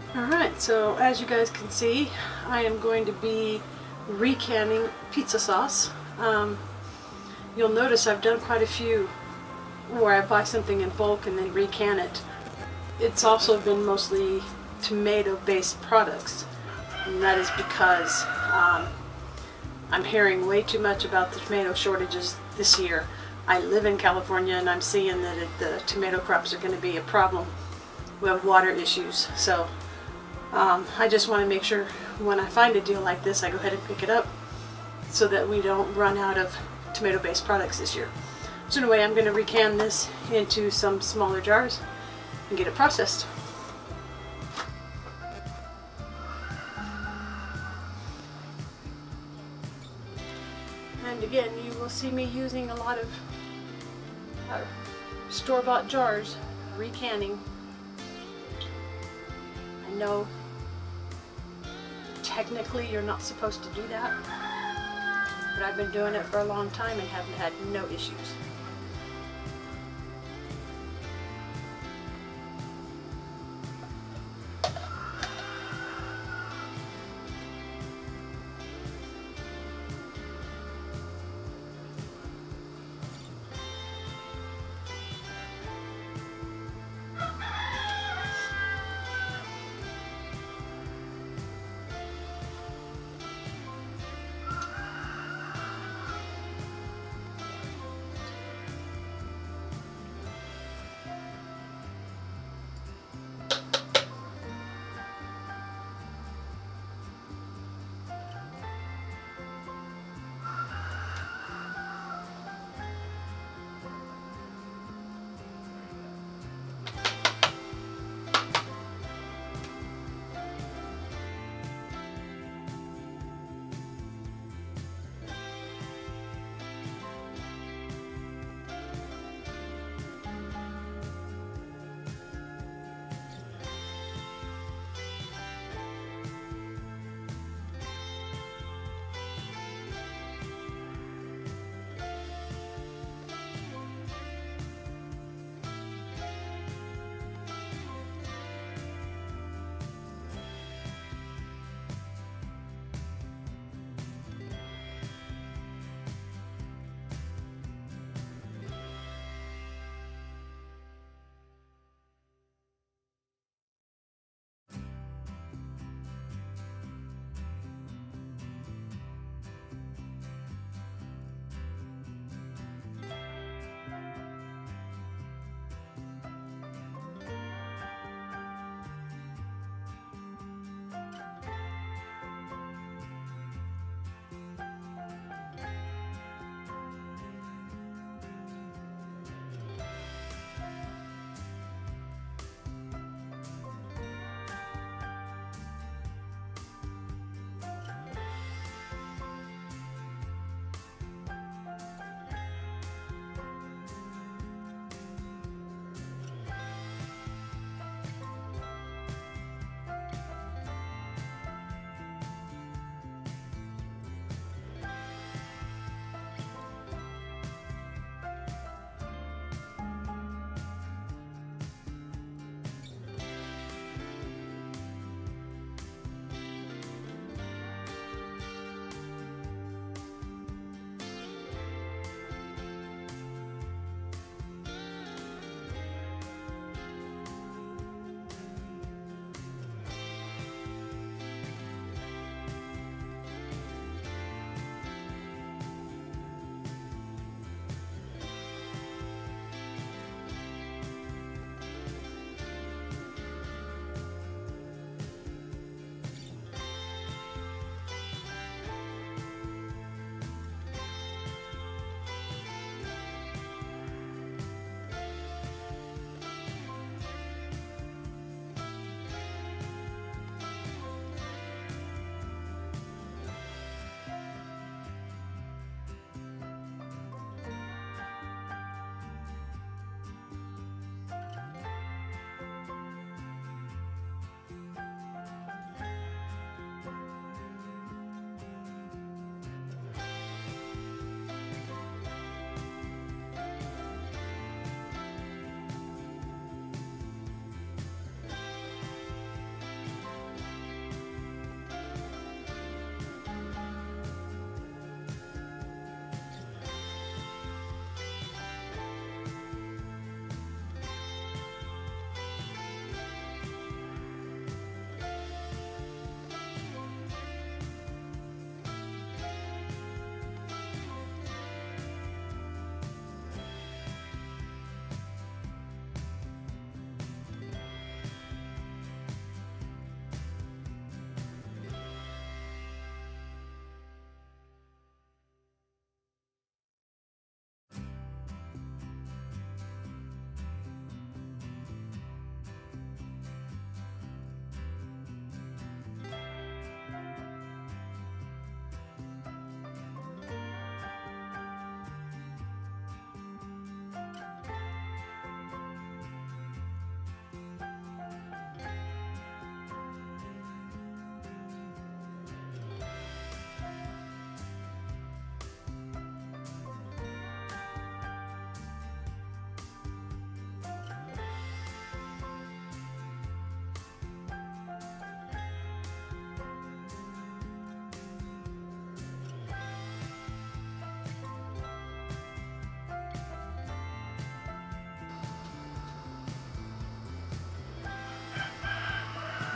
Alright, so as you guys can see, I am going to be recanning pizza sauce. You'll notice I've done quite a few where I buy something in bulk and then recan it. It's also been mostly tomato-based products, and that is because I'm hearing way too much about the tomato shortages this year. I live in California and I'm seeing that the tomato crops are going to be a problem. We have water issues, so I just want to make sure when I find a deal like this I go ahead and pick it up so that we don't run out of tomato-based products this year. So anyway, I'm going to recan this into some smaller jars and get it processed. And again, you will see me using a lot of store-bought jars, recanning. I know technically you're not supposed to do that, but I've been doing it for a long time and haven't had no issues.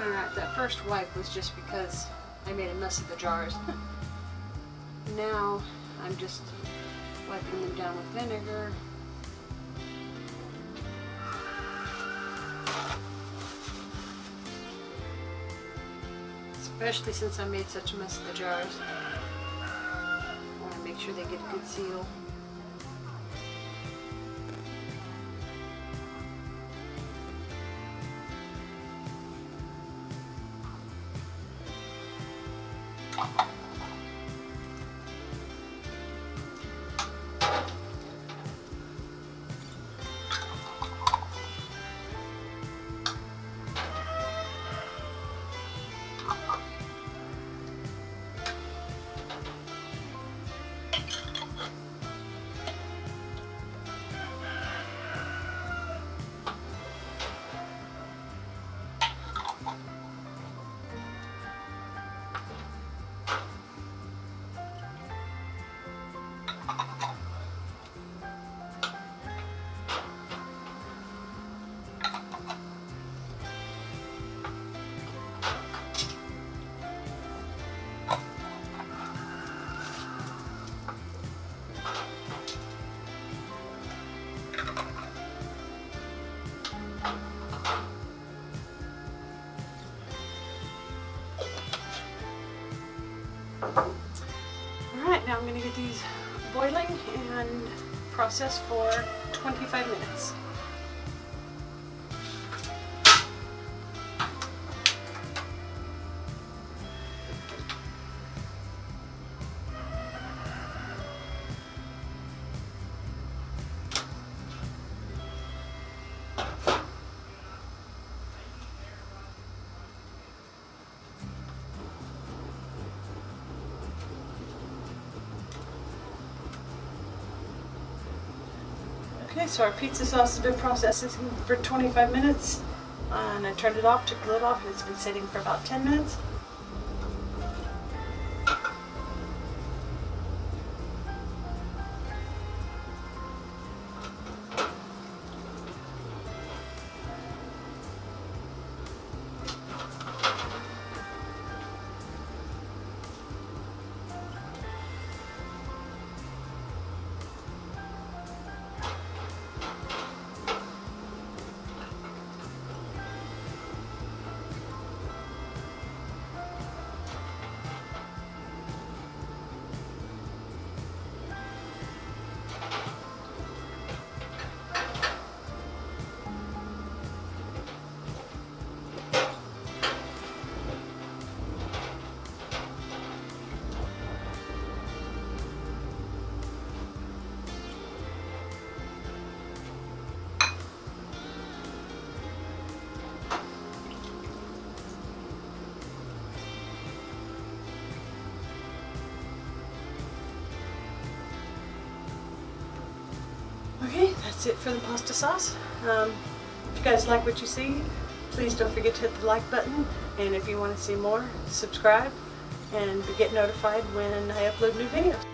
Alright, that first wipe was just because I made a mess of the jars. Now I'm just wiping them down with vinegar. Especially since I made such a mess of the jars. I want to make sure they get a good seal. Alright, now I'm going to get these boiling and process for 25 minutes. Okay, so our pizza sauce has been processing for 25 minutes, and I turned it off, took the lid off, and it's been sitting for about 10 minutes. Okay, that's it for the pasta sauce. If you guys like what you see, please don't forget to hit the like button, and if you want to see more, subscribe and get notified when I upload new videos.